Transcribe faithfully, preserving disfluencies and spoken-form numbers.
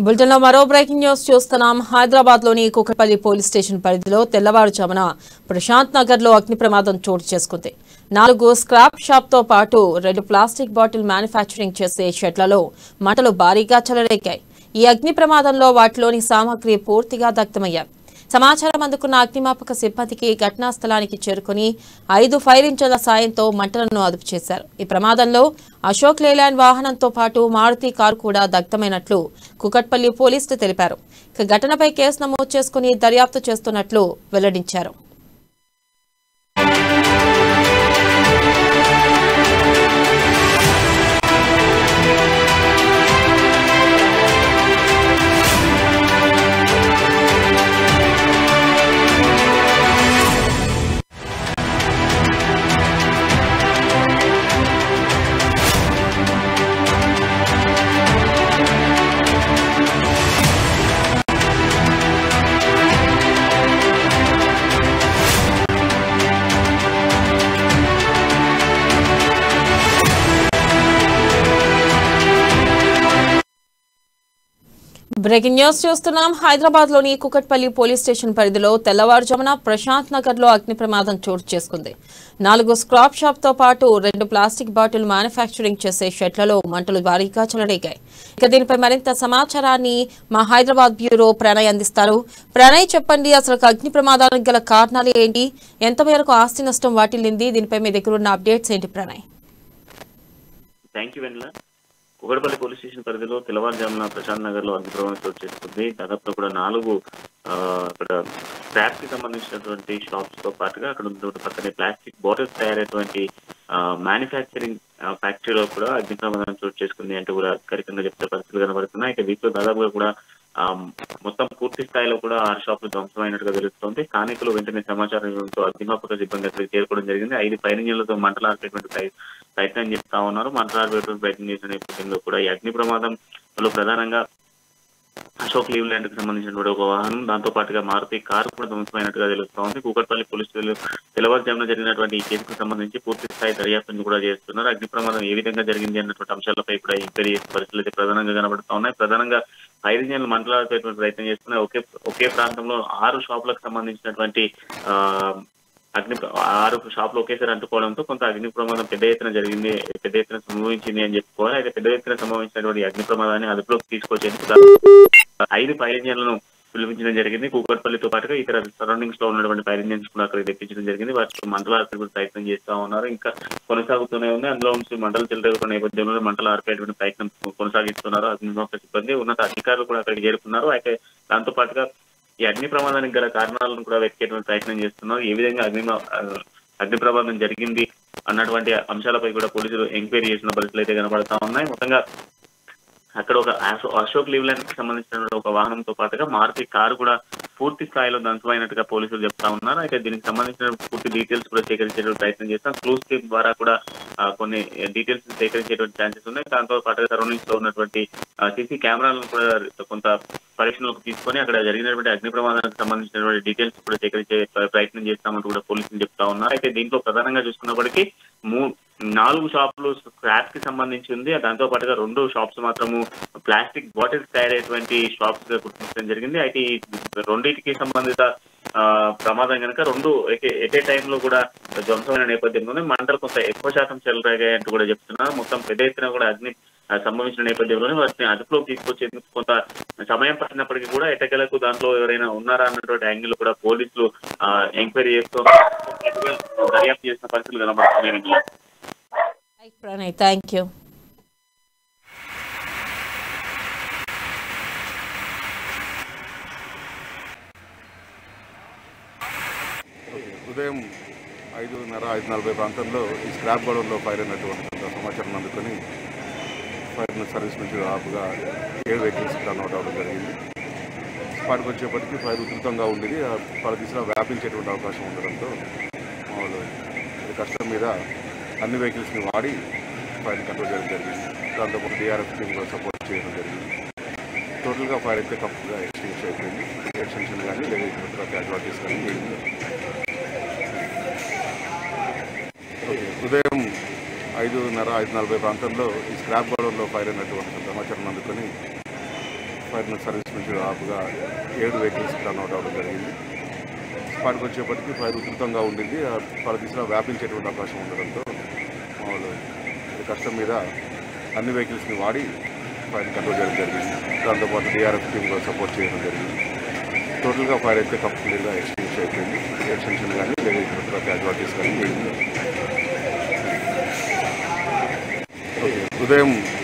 బులెటిన్లో మరో breaking news చూస్తున్నాం. హైదరాబాద్లోని కుకట్పల్లి పోలీస్ స్టేషన్ పరిధిలో తెల్లవారుజామున ప్రశాంత్ నగర్లో అగ్ని ప్రమాదం చోటు చేసుకుంది. నాలుగు స్క్రాప్ షాప్తో పాటు రెండు ప్లాస్టిక్ బాటిల్ మ్యానుఫ్యాక్చరింగ్ చేసే షెడ్లలో మంటలు భారీగా చెలరేగాయి. ఈ అగ్ని ప్రమాదంలో వాటిలోని సామగ్రి పూర్తిగా దగ్ధమయ్యాయి. సమాచారం అందుకున్న అగ్నిమాపక సిబ్బందికి ఘటనా స్థలానికి చేరుకుని ఐదు ఫైర్ ఇంజన్ల సాయంతో మంటలను అదుపు చేశారు. ఈ ప్రమాదంలో అశోక్ లేలాండ్ వాహనంతో పాటు మారుతి కారు కూడా దగ్ధమైనట్లు కుకట్పల్లి పోలీసులు తెలిపారు. ఇక ఘటనపై కేసు నమోదు చేసుకుని దర్యాప్తు చేస్తున్నట్లు వెల్లడించారు. బ్రేకింగ్ న్యూస్ చూస్తున్నాం. హైదరాబాద్ లోని కుకట్పల్లి పోలీస్ స్టేషన్ పరిధిలో తెల్లవారుజామున ప్రశాంత్ నగర్ లో అగ్ని ప్రమాదం చోటు చేసుకుంది. నాలుగు స్క్రాప్ షాప్ తో పాటు రెండు ప్లాస్టిక్ బాటిల్ మ్యానుఫ్యాక్చరింగ్ చేసే షెడ్లలో మంటలు భారీగా చెలరేగాయి. ఇక దీనిపై మరింత సమాచారాన్ని మా హైదరాబాద్ బ్యూరో ప్రణయ్ అందిస్తారు. ప్రణయ్, చెప్పండి, అసలు అగ్ని ప్రమాదానికి గల కారణాలు ఏంటి, ఎంత మేరకు ఆస్తి నష్టం వాటిల్లింది, దీనిపై మీ దగ్గర ఉన్న అప్డేట్స్ ఏంటి ప్రణయ్? కుకట్పల్లి పోలీస్ స్టేషన్ పరిధిలో తెల్లవారుజామున ప్రశాంత్ నగర్ లో అగ్ని ప్రమాదం చోటు చేసుకుంది. దాదాపు కూడా నాలుగు అక్కడ స్క్రాప్ కి సంబంధించినటువంటి షాప్స్ తో పాటుగా అక్కడ ఉన్నటువంటి పక్కనే ప్లాస్టిక్ బాటిల్స్ తయారైనటువంటి మ్యానుఫ్యాక్చరింగ్ ఫ్యాక్టరీలో కూడా అగ్ని ప్రమాదం చోటు చేసుకుంది అంటే కూడా అధికారికంగా చెప్తే పరిస్థితులు కనబడుతున్నాయి. ఇక వీటిలో దాదాపుగా కూడా ఆ మొత్తం పూర్తి స్థాయిలో కూడా ఆరు షాపులు ధ్వంసమైనట్టుగా తెలుస్తోంది. స్థానికులు వెంటనే సమాచారంతో అగ్నిమాపక సిబ్బంది అక్కడికి చేరుకోవడం జరిగింది. ఐదు ఫైర్ ఇంజన్లతో మంటలు ఆర్పేటువంటి ప్రయత్నం చేస్తా ఉన్నారు. మంటలు ఆర్పేటువంటి ప్రయత్నం చేసిన నేపథ్యంలో కూడా ఈ అగ్ని ప్రమాదంలో ప్రధానంగా అశోక్ లీవ్లాండ్ కి సంబంధించినటువంటి ఒక వాహనం, దాంతో పాటుగా మారుతి కారు కూడా ధ్వంసమైనట్టుగా తెలుస్తోంది. కూకట్పల్లి పోలీసులు తెల్లవారుజామున జరిగినటువంటి ఈ కేసుకు సంబంధించి పూర్తి స్థాయి దర్యాప్తును కూడా చేస్తున్నారు. అగ్ని ప్రమాదం ఏ విధంగా జరిగింది అన్నటువంటి అంశాలపై కూడా ఎంక్వైరీ చేసే పరిస్థితులు అయితే ప్రధానంగా కనబడుతా ఉన్నాయి. ప్రధానంగా ఫైర్ ఇంజన్లు మంటలాడేటువంటి ప్రయత్నం చేస్తున్నాయి. ఒకే ఒకే ప్రాంతంలో ఆరు షాపులకు సంబంధించినటువంటి ఆ అగ్ని ఆరు షాపులు ఒకేసారి అంటుకోవడంతో కొంత అగ్ని ప్రమాదం పెద్ద ఎత్తున జరిగింది, పెద్ద ఎత్తున సంభవించింది అని చెప్పుకోవాలి. అయితే పెద్ద ఎత్తున సంభవించినటువంటి అగ్ని ప్రమాదాన్ని అదుపులోకి తీసుకొచ్చేందుకు ఐదు ఫైర్ ఇంజన్లను పిలిపించడం జరిగింది. కూకట్పల్లితో పాటుగా ఇతర సరౌండింగ్స్ లో ఉన్నటువంటి ఫైర్ ఇంజన్స్ కూడా అక్కడ తెప్పించడం జరిగింది. వాటికి మంటలు ఆర్పేటువంటి ప్రయత్నం చేస్తా ఉన్నారు. ఇంకా కొనసాగుతూనే ఉంది. అందులో నుంచి మంటలు చెలరేగుతున్న నేపథ్యంలో మంటలు ఆర్పేటువంటి ప్రయత్నం కొనసాగిస్తున్నారు అగ్నిమాపక సిబ్బంది. ఉన్నత అధికారులు కూడా అక్కడికి చేరుకున్నారు. అయితే దాంతో పాటుగా ఈ అగ్ని ప్రమాదానికి గల కారణాలను కూడా వెతికేటువంటి ప్రయత్నం చేస్తున్నారు. ఏ విధంగా అగ్ని అగ్ని ప్రమాదం జరిగింది అన్నటువంటి అంశాలపై కూడా పోలీసులు ఎంక్వైరీ చేసిన పరిస్థితులు అయితే కనబడతా ఉన్నాయి. మొత్తంగా అక్కడ ఒక అశోక్ లీవ్లాండ్ కి సంబంధించిన ఒక వాహనంతో పాటుగా మారుతి కారు కూడా పూర్తి స్థాయిలో ధ్వంసమైనట్టుగా పోలీసులు చెప్తా ఉన్నారు. అయితే దీనికి సంబంధించిన పూర్తి డీటెయిల్స్ కూడా సేకరించేటువంటి ప్రయత్నం చేస్తాం. క్లూస్ టీమ్ ద్వారా కూడా కొన్ని డీటెయిల్స్ సేకరించేటువంటి ఛాన్సెస్ ఉన్నాయి. దాంతో పాటుగా సరౌండింగ్స్ లో ఉన్నటువంటి సీసీ కెమెరాలను కూడా కొంత పరీక్షలకు తీసుకొని అక్కడ జరిగినటువంటి అగ్ని ప్రమాదానికి సంబంధించినటువంటి డీటెయిల్స్ కూడా సేకరించే ప్రయత్నం చేస్తామంటూ కూడా పోలీసులు చెప్తా ఉన్నారు. అయితే దీంట్లో ప్రధానంగా చూసుకున్నప్పటికీ మూ నాలుగు షాపులు స్క్రాప్ కి సంబంధించి ఉంది. దాంతో పాటుగా రెండు షాప్స్ మాత్రము ప్లాస్టిక్ బాటిల్స్ తయారయ్యేటువంటి షాప్స్ గా గుర్తించడం జరిగింది. అయితే ఈ రెండింటికి సంబంధిత ఆ ప్రమాదం కనుక రెండు ఎట్ ఏ టైంలో కూడా ధ్వంసమైన నేపథ్యంలోనే మంటలు కొంత ఎక్కువ శాతం చెలరేగాయంటూ కూడా చెప్తున్నారు. మొత్తం పెద్ద ఎత్తున కూడా అగ్ని సంభవించిన నేపథ్యంలోనే వాటిని అదుపులోకి తీసుకొచ్చేందుకు కొంత సమయం పట్టినప్పటికీ కూడా ఎటకెలకు దాంట్లో ఎవరైనా ఉన్నారా అన్నటువంటి యాంగిల్ కూడా పోలీసులు ఎంక్వైరీ చేస్తూ దర్యాప్తు చేసిన పరిస్థితులు కనబడుతున్నాయి. Thank you. ఉదయం ఐదున్నర ఐదు నలభై ప్రాంతంలో ఈ స్క్రాప్ గోడౌన్లో ఫైర్ అయినటువంటి సమాచారం అందుకొని ఫైర్ సర్వీస్ నుంచి ఆపుగా ఏడు వెహికల్స్ టర్న్అవుట్ అవ్వడం జరిగింది. స్పాట్కి వచ్చేప్పటికీ ఫైర్ ఉధృతంగా ఉండేది. పలు దిశలో వ్యాపించేటువంటి అవకాశం ఉండడంతో మామూలు కష్టం మీద అన్ని వెహికల్స్ని వాడి ఫైర్ కంట్రోల్ చేయడం జరిగింది. దాంతోపాటు డిఆర్ఎఫ్ టీమ్ కూడా సపోర్ట్ చేయడం జరిగింది. టోటల్గా ఫైర్ అయితే కంప్లీట్గా ఎక్స్టింగ్విష్ అయిపోయింది. ఎక్స్టెన్షన్ కానీ లేదా ఇతర క్యాజువాలిటీస్ కానీ ఉదయం ఐదున్నర ఐదు నలభై ప్రాంతంలో ఈ స్క్రాప్ గోడౌన్లో ఫైర్ అయినటువంటి సమాచారం అందుకొని ఫైర్ సర్వీస్ నుంచి దాదాపుగా ఏడు వెహికల్స్ రన్అట్ అవ్వడం జరిగింది. స్పాట్కి వచ్చేప్పటికీ ఫైర్ ఉధృతంగా ఉండింది. పలు దిశలో వ్యాపించేటువంటి అవకాశం ఉండడంతో మామూలు కష్టం మీద అన్ని వెహికల్స్ని వాడి ఫైర్ కంట్రోల్ చేయడం జరిగింది. దాంతోపాటు డిఆర్ఎఫ్ టీమ్ కూడా సపోర్ట్ చేయడం జరిగింది. టోటల్గా ఫైర్ అయితే కంప్లీట్గా ఎక్స్టెన్షన్ అయిపోయింది. ఎక్స్టెన్షన్ కానీ లేదా ఇతర క్యాజువాలిటీస్ కానీ ఓకే ఉదయం